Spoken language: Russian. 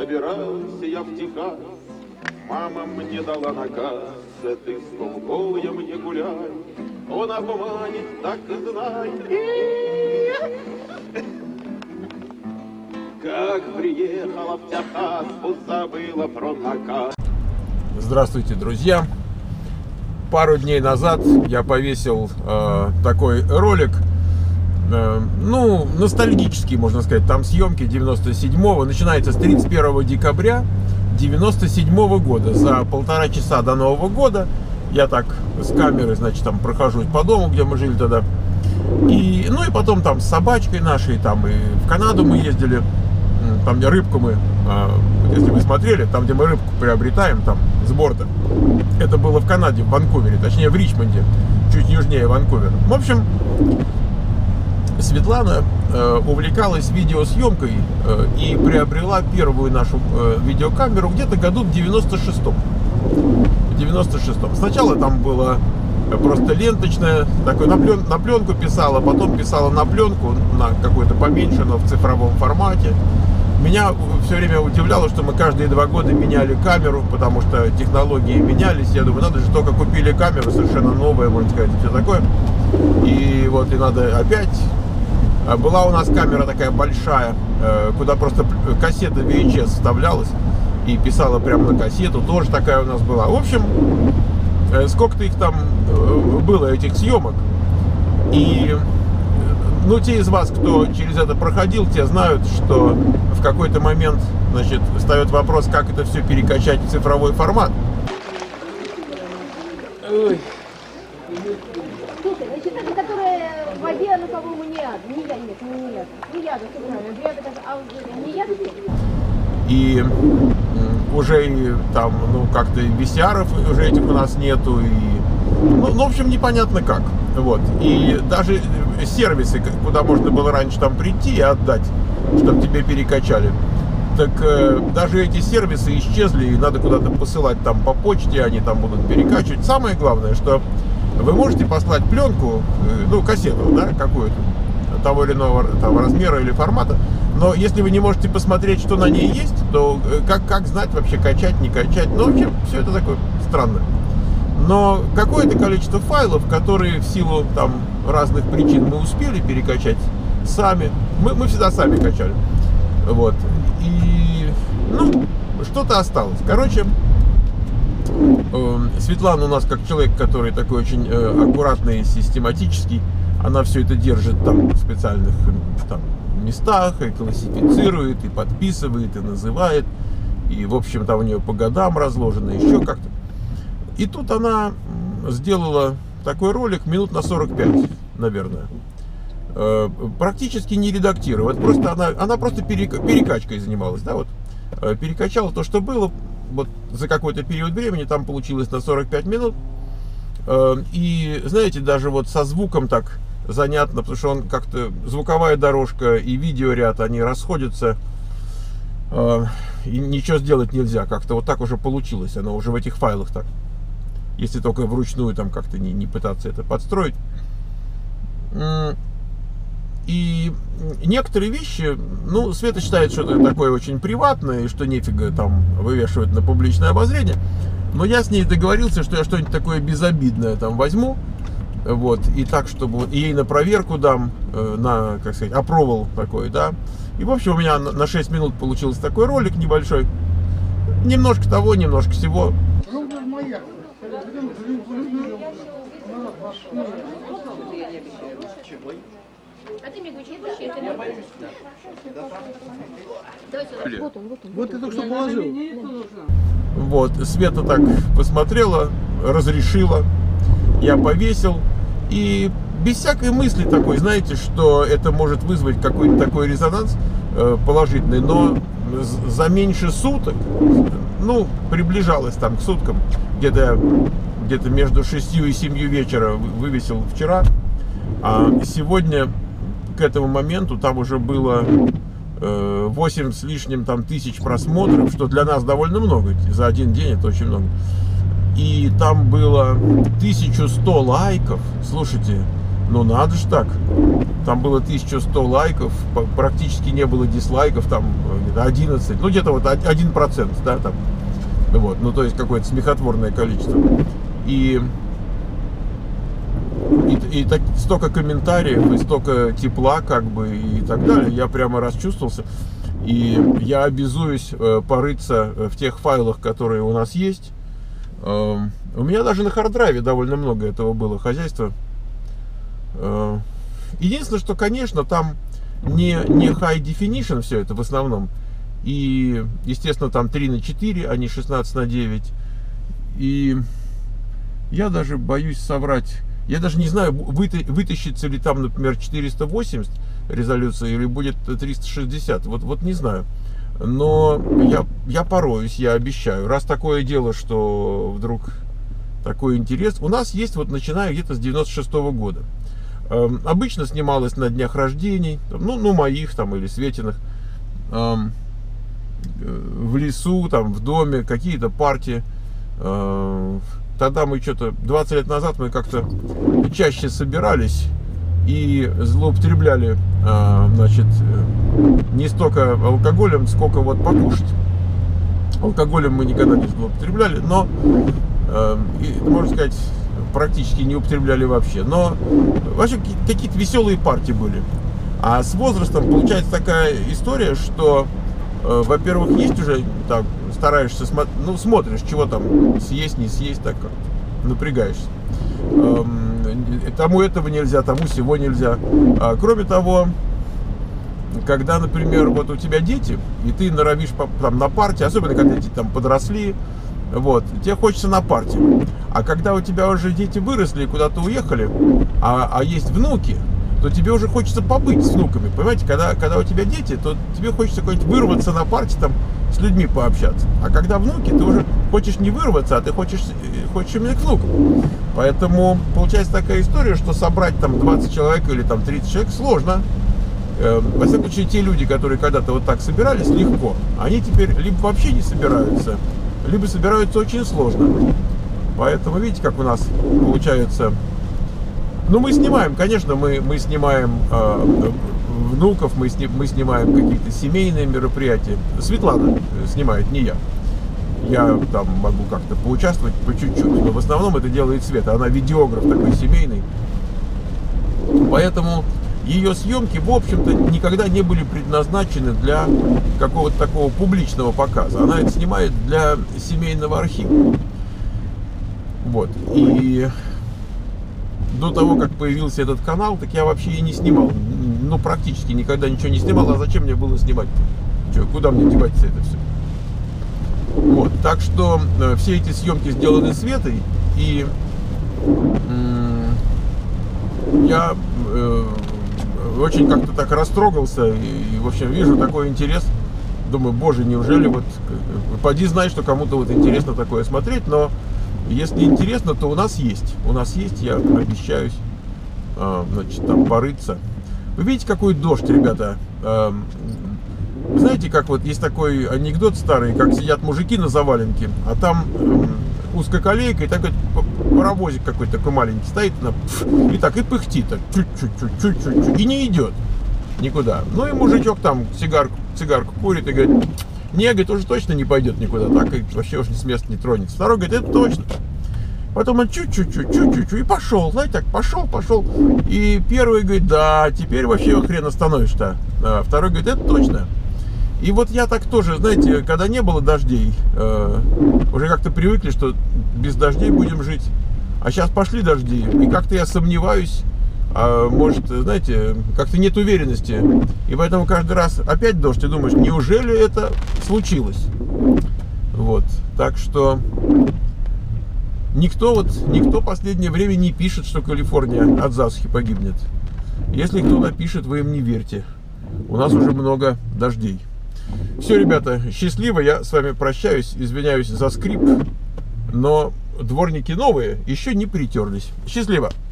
собирался я в Техас. Мама мне дала наказ, ты с ковбоем не гуляй. Он обманет, так и знай. Как приехала в Техас, забыла про наказ. Здравствуйте, друзья! Пару дней назад я повесил такой ролик, ну, ностальгический, можно сказать. Там съемки 97-го, начинается с 31 декабря 97-го года. За 1,5 часа до Нового года я так с камерой, значит, там прохожусь по дому, где мы жили тогда. И, ну и потом там с собачкой нашей, там и в Канаду мы ездили, там где рыбку мы, если вы смотрели, там где мы рыбку приобретаем, там с борта. Это было в Канаде, в Ванкувере, точнее в Ричмонде, чуть южнее Ванкувера. В общем, Светлана увлекалась видеосъемкой и приобрела первую нашу видеокамеру где-то году в 96-м. Сначала там было просто ленточная, такой на пленку писала, потом писала на пленку, на какой-то поменьше, но в цифровом формате. Меня все время удивляло, что мы каждые 2 года меняли камеру, потому что технологии менялись. Я думаю, надо же, только купили камеру, совершенно новая, можно сказать, и все такое. И вот, и надо опять. Была у нас камера такая большая, куда просто кассета VHS вставлялась и писала прямо на кассету, тоже такая у нас была. В общем, сколько-то их там было, этих съемок. И ну, те из вас, кто через это проходил, те знают, что в какой-то момент, значит, встает вопрос, как это все перекачать в цифровой формат. Слушай, значит, это которая в воде, ну, по-моему, не яд. Не яд, нет, не яд. Не яд, все правильно. Не яд. И уже и там, ну, как-то VCR-ов уже этих у нас нету. И, ну, в общем, непонятно как. Вот. И даже сервисы, куда можно было раньше там прийти и отдать, чтобы тебе перекачали, так даже эти сервисы исчезли, и надо куда-то посылать там по почте, они там будут перекачивать. Самое главное, что вы можете послать пленку, ну, кассету, да, какую-то, того или иного там размера или формата, но если вы не можете посмотреть, что на ней есть, то как знать вообще, качать, не качать? Ну, вообще, все это такое странное. Но какое-то количество файлов, которые в силу там разных причин мы успели перекачать сами, мы всегда сами качали. Вот. И, ну, что-то осталось. Короче, Светлана у нас как человек, который такой очень аккуратный и систематический, она все это держит там в специальных там местах, и классифицирует, и подписывает, и называет. И, в общем, там у нее по годам разложено, еще как-то. И тут она сделала такой ролик минут на 45, наверное. Практически не редактировала. Просто она просто перекачкой занималась. Да, вот. Перекачала то, что было. Вот за какой-то период времени там получилось на 45 минут. И, знаете, даже вот со звуком так занятно, потому что он как-то, звуковая дорожка и видеоряд, они расходятся. И ничего сделать нельзя. Как-то вот так уже получилось. Оно уже в этих файлах так. Если только вручную там как-то не пытаться это подстроить. И некоторые вещи, ну, Света считает, что это такое очень приватное, и что нефига там вывешивать на публичное обозрение. Но я с ней договорился, что я что-нибудь такое безобидное там возьму. Вот, и так, чтобы вот ей на проверку дам, на, как сказать, аппровал такой, да. И, в общем, у меня на 6 минут получился такой ролик небольшой. Немножко того, немножко всего. Вот ты только что положил. Вот, Света так посмотрела, разрешила, я повесил. И без всякой мысли такой, знаете, что это может вызвать какой-то такой резонанс положительный, но за меньше суток, ну, приближалось там к суткам, где-то между 6 и 7 вечера вывесил вчера, а сегодня к этому моменту там уже было 8 с лишним там тысяч просмотров, что для нас довольно много, за один день это очень много. И там было 1100 лайков, слушайте, Ну надо же так. Там было 1100 лайков, практически не было дизлайков, там 11, ну где-то вот 1%, да, там. Вот, ну то есть какое-то смехотворное количество. И так, столько комментариев, и столько тепла, как бы, и так далее. Я прямо расчувствовался. И я обязуюсь порыться в тех файлах, которые у нас есть. У меня даже на харддрайве довольно много этого было хозяйства. Единственное, что, конечно, там не high definition все это в основном. И, естественно, там 3:4, а не 16:9. И я даже боюсь соврать. Я даже не знаю, вытащится ли там, например, 480 резолюция или будет 360. Вот не знаю. Но я пороюсь, я обещаю. Раз такое дело, что вдруг такой интерес. У нас есть, вот начиная где-то с 96-го года. Обычно снималось на днях рождений, ну моих там или Светиных, в лесу, там в доме, какие-то партии. Тогда мы что-то 20 лет назад мы как-то чаще собирались и злоупотребляли, значит, не столько алкоголем, сколько вот покушать. Алкоголем мы никогда не злоупотребляли, но, можно сказать, практически не употребляли вообще. Но вообще какие-то веселые партии были. А с возрастом получается такая история, что, во-первых, есть уже, так, стараешься, ну, смотришь, чего там съесть, не съесть, так как напрягаешься. Тому этого нельзя, тому сего нельзя. Кроме того, когда, например, вот у тебя дети, и ты норовишь там на партии, особенно когда дети там подросли, вот, тебе хочется на партии. А когда у тебя уже дети выросли и куда-то уехали, а есть внуки, то тебе уже хочется побыть с внуками. Понимаете, когда у тебя дети, то тебе хочется куда-нибудь вырваться на партии, там, с людьми пообщаться. А когда внуки, ты уже хочешь не вырваться, а ты хочешь именно к внукам. Поэтому получается такая история, что собрать там 20 человек или там 30 человек сложно. Во всяком случае, те люди, которые когда-то вот так собирались, легко. Они теперь либо вообще не собираются, либо собираются очень сложно. Поэтому видите, как у нас получается. Ну, мы снимаем, конечно, мы снимаем внуков, мы снимаем какие-то семейные мероприятия. Светлана снимает, не я. Я там могу как-то поучаствовать по чуть-чуть, но в основном это делает Света. Она видеограф такой семейный. Поэтому ее съемки, в общем-то, никогда не были предназначены для какого-то такого публичного показа. Она это снимает для семейного архива. Вот. И до того, как появился этот канал, так я вообще и не снимал. Ну, практически никогда ничего не снимал. А зачем мне было снимать? Че, куда мне девать-то это все? Вот. Так что все эти съемки сделаны Светой. И я очень как-то так растрогался. И, в общем, вижу такой интерес. Думаю, боже, неужели вот... Поди знай, что кому-то вот интересно такое смотреть, но... Если интересно, то у нас есть. У нас есть, я обещаюсь, значит, там порыться. Вы видите, какой дождь, ребята? Знаете, как вот есть такой анекдот старый, как сидят мужики на заваленке, а там узкоколейка, и такой паровозик какой-то такой маленький стоит, и так, и пыхтит, так, чуть-чуть, и не идет никуда. Ну и мужичок там цигарку курит и говорит... Не, говорит, уже точно не пойдет никуда, так и вообще уже с места не тронется. Второй говорит, это точно. Потом он чуть-чуть, и пошел, знаете, так, пошел. И первый говорит, да, теперь вообще хрен остановишь-то. А второй говорит, это точно. И вот я так тоже, знаете, когда не было дождей, уже как-то привыкли, что без дождей будем жить. А сейчас пошли дожди, и как-то я сомневаюсь. Может, знаете, как-то нет уверенности. И поэтому каждый раз опять дождь, и думаешь, неужели это случилось? Вот. Так что никто в последнее время не пишет, что Калифорния от засухи погибнет. Если кто напишет, вы им не верьте. У нас уже много дождей. Все, ребята, счастливо. Я с вами прощаюсь. Извиняюсь за скрип. Но дворники новые еще не притерлись. Счастливо!